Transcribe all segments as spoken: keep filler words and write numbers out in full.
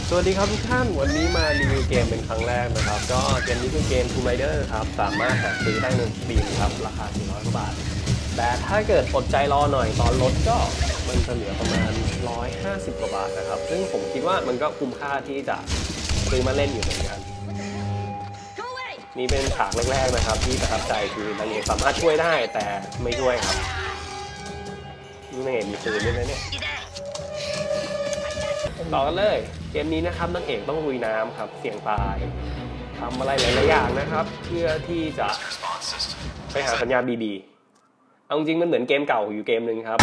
สวัสดีครับทุกท่านวันนี้มารีวิวเกมเป็นครั้งแรกนะครับก็เกมนี้คือเกม Tomb Raider ครับสามารถหาซื้อได้ใน Steam ครับราคาสี่ร้อยกว่าบาทแต่ถ้าเกิดอดใจรอหน่อยตอนลดก็มันจะเหลือประมาณหนึ่งร้อยห้าสิบกว่าบาทนะครับซึ่งผมคิดว่ามันก็คุ้มค่าที่จะซื้อมาเล่นอยู่เหมือนกันนี่เป็นฉากแรกๆนะครับที่ประทับใจคือนางเอกสามารถช่วยได้แต่ไม่ช่วยครับนี่นางเอกมีปืนด้วยนะเนี่ยต่อกันเลยเกมนี้นะครับนางเอกต้องลุยน้ำครับเสี่ยงตายทำอะไรหลายๆอย่างนะครับเพื่อที่จะไปหาสัญญาณ บี บี เอาจริงมันเหมือนเกมเก่าอยู่เกมหนึ่งครับ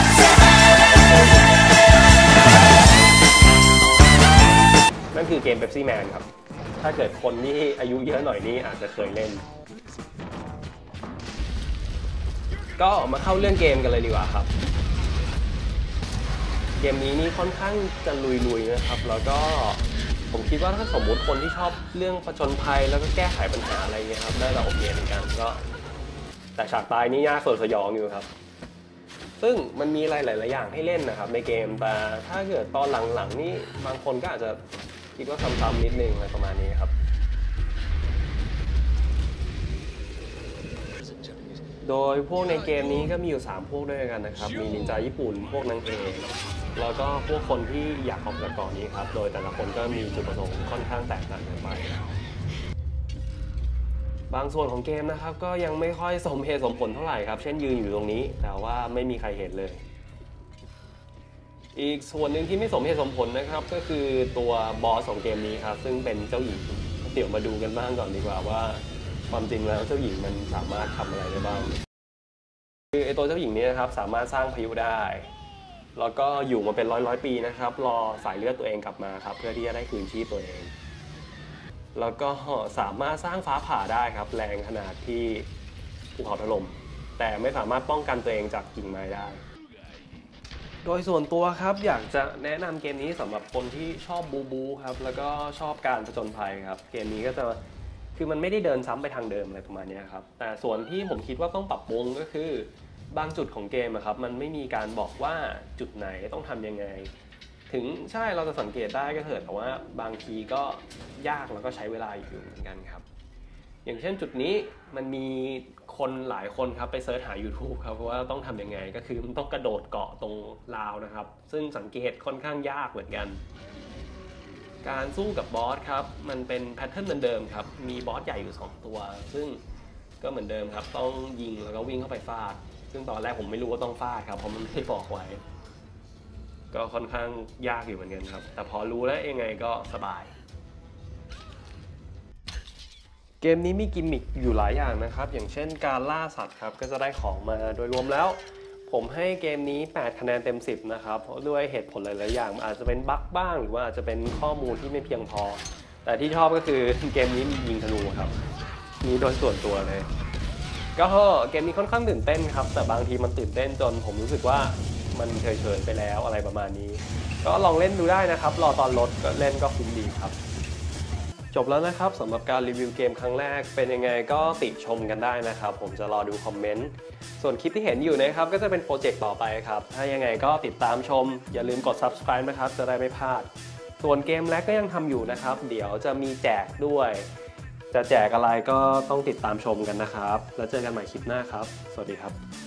นั่นคือเกม Pepsi Man ครับถ้าเกิดคนที่อายุเยอะหน่อยนี่อาจจะเคยเล่นก็มาเข้าเรื่องเกมกันเลยดีกว่าครับเกมนี้นี่ค่อนข้างจะลุยๆนะครับแล้วก็ผมคิดว่าถ้าสมมุติคนที่ชอบเรื่องผจญภัยแล้วก็แก้ไขปัญหาอะไรเงี้ยครับได้แต่โอเคเหมือนกันก็แต่ฉากตายนี่ยากสดสยองอยู่ครับซึ่งมันมีอะไรหลายๆอย่างให้เล่นนะครับในเกมแต่ถ้าเกิดตอนหลังๆนี่บางคนก็อาจจะคิดว่าซ้ำๆนิดนึงอะไรประมาณนี้ครับโดยพวกในเกมนี้ก็มีอยู่สามพวกด้วยกันนะครับมีนินจาญี่ปุ่นพวกนางเอกแล้วก็พวกคนที่อยากออกจากเกาะนี้ครับโดยแต่ละคนก็มีจุดประสงค์ค่อนข้างแตกต่างกันไปบางส่วนของเกมนะครับก็ยังไม่ค่อยสมเหตุสมผลเท่าไหร่ครับเช่นยืนอยู่ตรงนี้แต่ว่าไม่มีใครเห็นเลยอีกส่วนหนึ่งที่ไม่สมเหตุสมผลนะครับก็คือตัวบอสของเกมนี้ครับซึ่งเป็นเจ้าหญิงเดี๋ยวมาดูกันบ้างก่อนดีกว่าว่าความจริงแล้วเจ้าหญิงมันสามารถทำอะไรได้บ้างคือไอตัวเจ้าหญิงนี้นะครับสามารถสร้างพายุได้แล้วก็อยู่มาเป็นร้อยร้อยปีนะครับรอสายเลือดตัวเองกลับมาครับเพื่อที่จะได้คืนชีพตัวเองแล้วก็สามารถสร้างฟ้าผ่าได้ครับแรงขนาดที่ภูเขาถล่มแต่ไม่สามารถป้องกันตัวเองจากกิ่งไม้ได้โดยส่วนตัวครับอยากจะแนะนำเกมนี้สำหรับคนที่ชอบบูบูครับแล้วก็ชอบการผจญภัยครับเกมนี้ก็จะคือมันไม่ได้เดินซ้ำไปทางเดิมอะไรประมาณนี้ครับแต่ส่วนที่ผมคิดว่าต้องปรับปรุงก็คือบางจุดของเกมครับมันไม่มีการบอกว่าจุดไหนต้องทำยังไงถึงใช่เราจะสังเกตได้ก็เถอะแต่ว่าบางทีก็ยากแล้วก็ใช้เวลาอยู่เหมือนกันครับอย่างเช่นจุดนี้มันมีคนหลายคนครับไปเสิร์ชหา YouTube ครับว่าต้องทำยังไงก็คือมันต้องกระโดดเกาะตรงราวนะครับซึ่งสังเกตค่อนข้างยากเหมือนกันการสู้กับบอสครับมันเป็นแพทเทิร์นเหมือนเดิมครับมีบอสใหญ่อยู่สองตัวซึ่งก็เหมือนเดิมครับต้องยิงแล้วก็วิ่งเข้าไปฟาดซึ่งตอนแรกผมไม่รู้ว่าต้องฟาดครับเพราะมันไม่ได้บอกไว้ก็ค่อนข้างยากอยู่เหมือนกันครับแต่พอรู้แล้วยังไงก็สบายเกมนี้มีกิมมิคอยู่หลายอย่างนะครับอย่างเช่นการล่าสัตว์ครับก็จะได้ของมาโดยรวมแล้วผมให้เกมนี้แปดคะแนนเต็มสิบนะครับเพราะด้วยเหตุผลหลายๆอย่างอาจจะเป็นบั๊กบ้างหรือว่าอาจจะเป็นข้อมูลที่ไม่เพียงพอแต่ที่ชอบก็คือเกมนี้มียิงธนูครับมีโดยส่วนตัวเลยก็เกมนี้ค่อนข้างตื่นเต้นครับแต่บางทีมันตื่นเต้นจนผมรู้สึกว่ามันเฉยๆไปแล้วอะไรประมาณนี้ก็ลองเล่นดูได้นะครับรอตอนลดก็เล่นก็คุ้มดีครับจบแล้วนะครับสำหรับการรีวิวเกมครั้งแรกเป็นยังไงก็ติชมกันได้นะครับผมจะรอดูคอมเมนต์ส่วนคลิปที่เห็นอยู่นะครับก็จะเป็นโปรเจกต์ต่อไปครับถ้ายังไงก็ติดตามชมอย่าลืมกด ซับสไครบ์ นะครับจะได้ไม่พลาดส่วนเกมแรกก็ยังทำอยู่นะครับเดี๋ยวจะมีแจกด้วยจะแจกอะไรก็ต้องติดตามชมกันนะครับแล้วเจอกันใหม่คลิปหน้าครับสวัสดีครับ